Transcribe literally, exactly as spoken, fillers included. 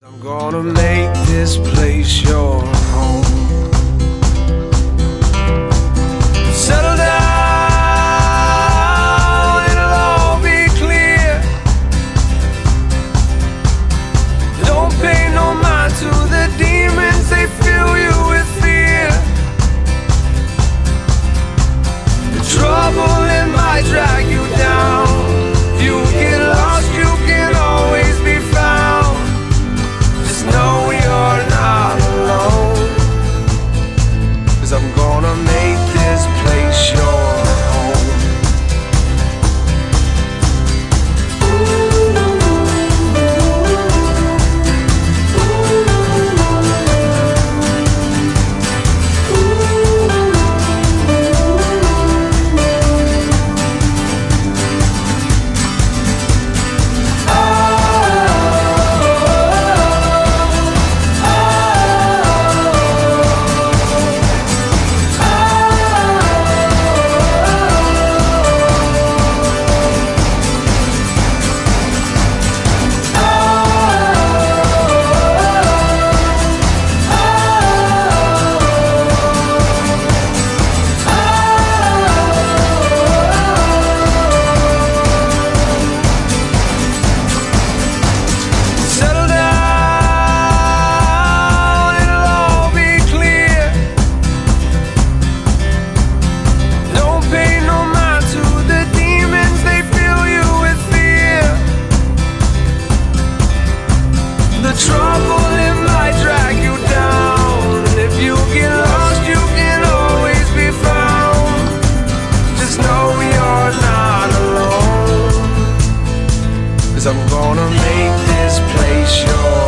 I'm gonna make this place your home. Settle down, it'll all be clear. Don't pay no mind to the demons, they fill you with fear. The trouble it might drag you down. If you get lost, you can always be found. Just know you're not alone, 'cause I'm gonna make this place your home. The trouble it might drag you down, and if you get lost, you can always be found. Just know you're not alone, 'cause I'm gonna make this place yours.